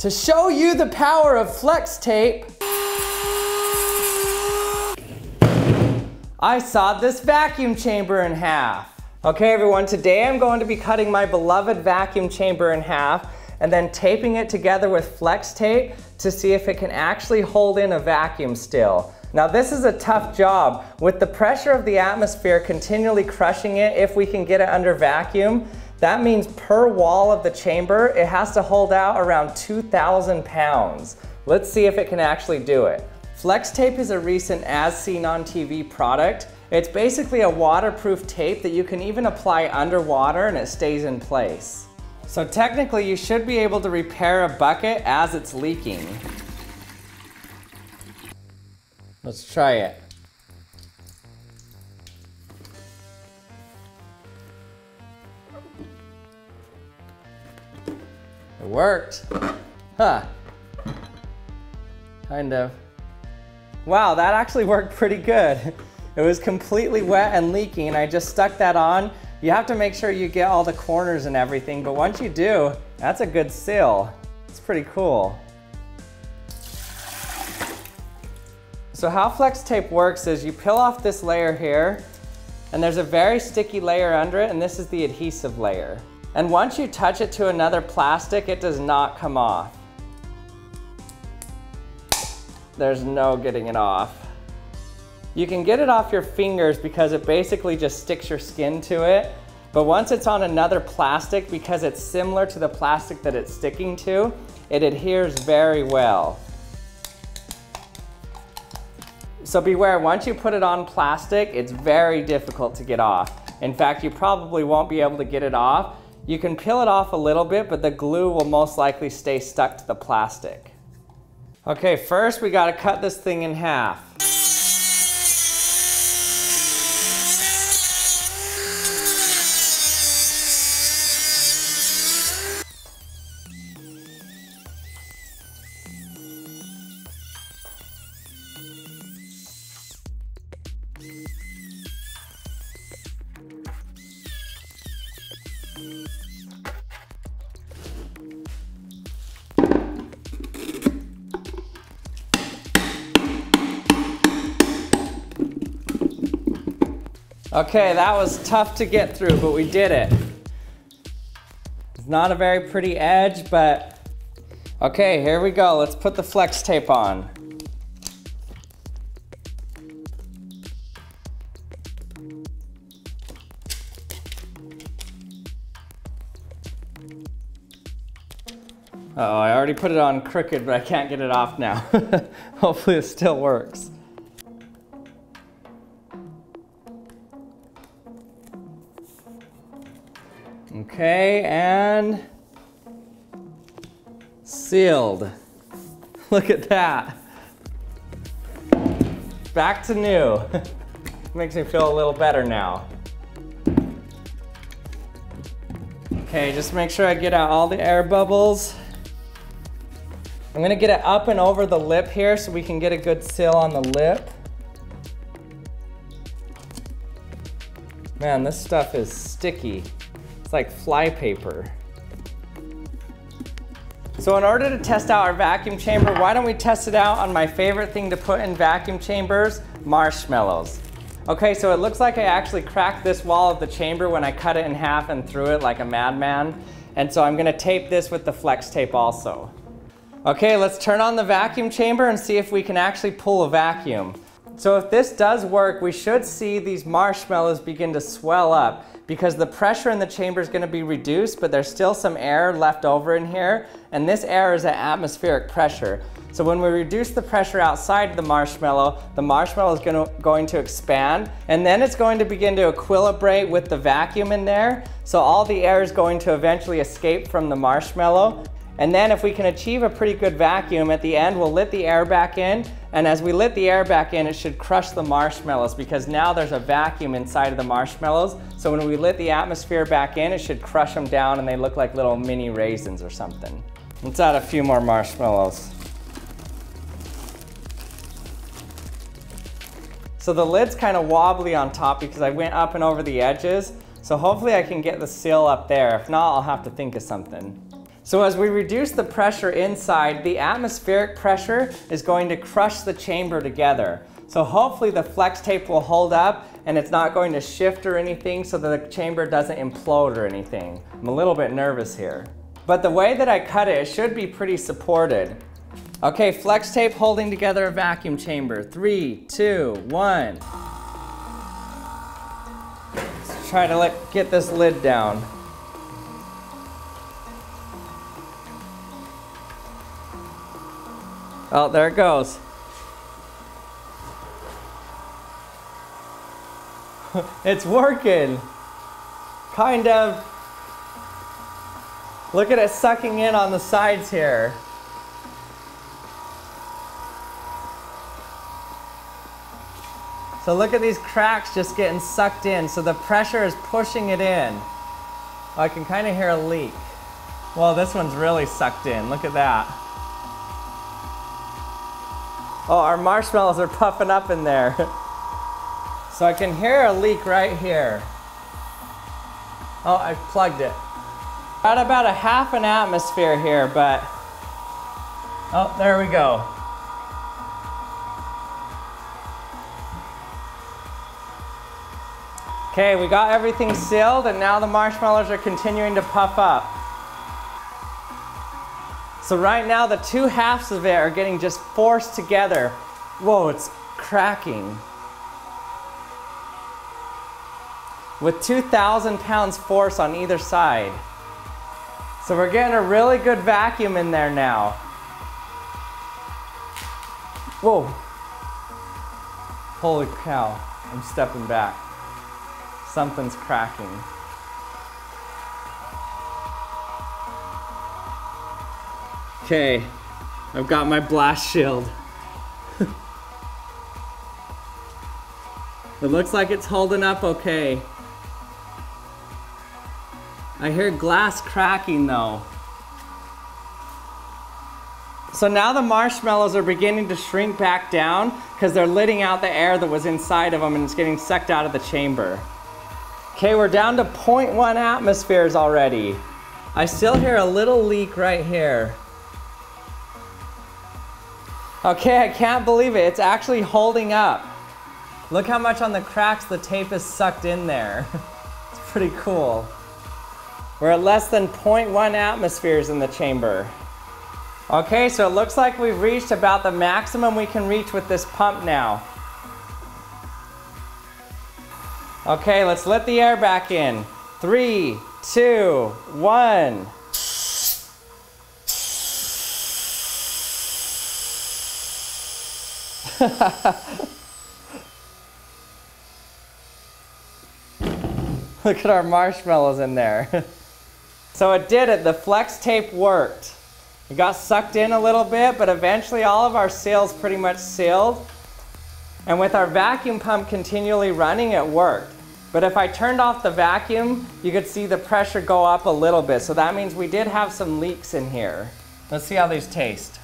To show you the power of flex tape, I sawed this vacuum chamber in half. Okay everyone, today I'm going to be cutting my beloved vacuum chamber in half and then taping it together with flex tape to see if it can actually hold in a vacuum still. Now this is a tough job. With the pressure of the atmosphere continually crushing it, if we can get it under vacuum, that means per wall of the chamber, it has to hold out around 2,000 pounds. Let's see if it can actually do it. Flex tape is a recent As Seen on TV product. It's basically a waterproof tape that you can even apply underwater and it stays in place. So technically you should be able to repair a bucket as it's leaking. Let's try it. It worked. Huh. Kind of. Wow, that actually worked pretty good. It was completely wet and leaking and I just stuck that on. You have to make sure you get all the corners and everything, but once you do, that's a good seal. It's pretty cool. So how flex tape works is you peel off this layer here and there's a very sticky layer under it and this is the adhesive layer. And once you touch it to another plastic, it does not come off. There's no getting it off. You can get it off your fingers because it basically just sticks your skin to it. But once it's on another plastic, because it's similar to the plastic that it's sticking to, it adheres very well. So beware, once you put it on plastic, it's very difficult to get off. In fact, you probably won't be able to get it off. You can peel it off a little bit, but the glue will most likely stay stuck to the plastic. Okay, first we gotta cut this thing in half. Okay, that was tough to get through, but we did it. It's not a very pretty edge, but okay, here we go. Let's put the flex tape on. Uh-oh, I already put it on crooked, but I can't get it off now. Hopefully it still works. Okay, and sealed. Look at that. Back to new. Makes me feel a little better now. Okay, just make sure I get out all the air bubbles. I'm gonna get it up and over the lip here so we can get a good seal on the lip. Man, this stuff is sticky. Like fly paper. So in order to test out our vacuum chamber, why don't we test it out on my favorite thing to put in vacuum chambers, marshmallows. Okay, so it looks like I actually cracked this wall of the chamber when I cut it in half and threw it like a madman. And so I'm gonna tape this with the flex tape also. Okay, let's turn on the vacuum chamber and see if we can actually pull a vacuum. So if this does work, we should see these marshmallows begin to swell up because the pressure in the chamber is going to be reduced, but there's still some air left over in here, and this air is at atmospheric pressure. So when we reduce the pressure outside the marshmallow is going to expand, and then it's going to begin to equilibrate with the vacuum in there, so all the air is going to eventually escape from the marshmallow. And then if we can achieve a pretty good vacuum, at the end we'll let the air back in, and as we let the air back in, it should crush the marshmallows because now there's a vacuum inside of the marshmallows. So when we let the atmosphere back in, it should crush them down and they look like little mini raisins or something. Let's add a few more marshmallows. So the lid's kind of wobbly on top because I went up and over the edges. So hopefully I can get the seal up there. If not, I'll have to think of something. So as we reduce the pressure inside, the atmospheric pressure is going to crush the chamber together. So hopefully the flex tape will hold up and it's not going to shift or anything so that the chamber doesn't implode or anything. I'm a little bit nervous here. But the way that I cut it, it should be pretty supported. Okay, flex tape holding together a vacuum chamber. 3, 2, 1. Let's try to get this lid down. Oh, there it goes. It's working. Kind of. Look at it sucking in on the sides here. So look at these cracks just getting sucked in. So the pressure is pushing it in. Oh, I can kind of hear a leak. Well, this one's really sucked in. Look at that. Oh, our marshmallows are puffing up in there. So I can hear a leak right here. Oh, I plugged it. Got about a half an atmosphere here, but... Oh, there we go. Okay, we got everything sealed and now the marshmallows are continuing to puff up. So right now the two halves of it are getting just forced together. Whoa, it's cracking. With 2,000 pounds force on either side. So we're getting a really good vacuum in there now. Whoa. Holy cow, I'm stepping back. Something's cracking. Okay, I've got my blast shield. It looks like it's holding up okay. I hear glass cracking though. So now the marshmallows are beginning to shrink back down because they're letting out the air that was inside of them and it's getting sucked out of the chamber. Okay, we're down to 0.1 atmospheres already. I still hear a little leak right here. Okay, I can't believe it. It's actually holding up. Look how much on the cracks the tape is sucked in there. It's pretty cool. We're at less than 0.1 atmospheres in the chamber. Okay, so it looks like we've reached about the maximum we can reach with this pump now. Okay, let's let the air back in. 3, 2, 1. Look at our marshmallows in there. So it did it, the flex tape worked. It got sucked in a little bit, but eventually all of our seals pretty much sealed. And with our vacuum pump continually running, it worked. But if I turned off the vacuum, you could see the pressure go up a little bit. So that means we did have some leaks in here. Let's see how these taste.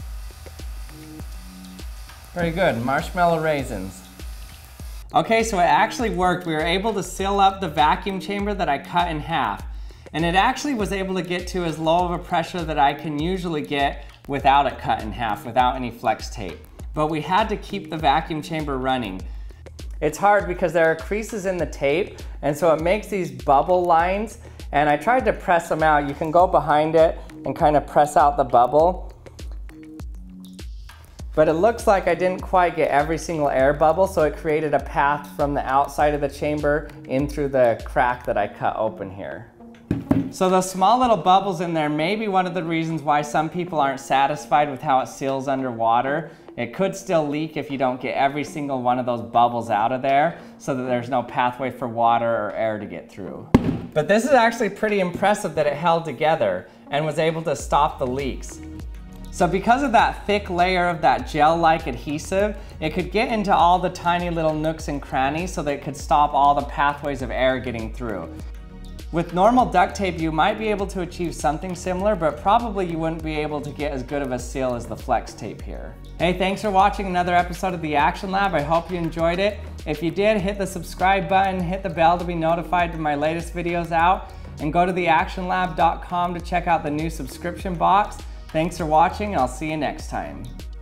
Very good, marshmallow raisins. Okay, so it actually worked. We were able to seal up the vacuum chamber that I cut in half. And it actually was able to get to as low of a pressure that I can usually get without it cut in half, without any flex tape. But we had to keep the vacuum chamber running. It's hard because there are creases in the tape, and so it makes these bubble lines, and I tried to press them out. You can go behind it and kind of press out the bubble. But it looks like I didn't quite get every single air bubble, so it created a path from the outside of the chamber in through the crack that I cut open here. So those small little bubbles in there may be one of the reasons why some people aren't satisfied with how it seals underwater. It could still leak if you don't get every single one of those bubbles out of there so that there's no pathway for water or air to get through. But this is actually pretty impressive that it held together and was able to stop the leaks. So because of that thick layer of that gel-like adhesive, it could get into all the tiny little nooks and crannies so that it could stop all the pathways of air getting through. With normal duct tape, you might be able to achieve something similar, but probably you wouldn't be able to get as good of a seal as the flex tape here. Hey, thanks for watching another episode of the Action Lab. I hope you enjoyed it. If you did, hit the subscribe button, hit the bell to be notified when my latest video's out. and go to theactionlab.com to check out the new subscription box. Thanks for watching, and I'll see you next time.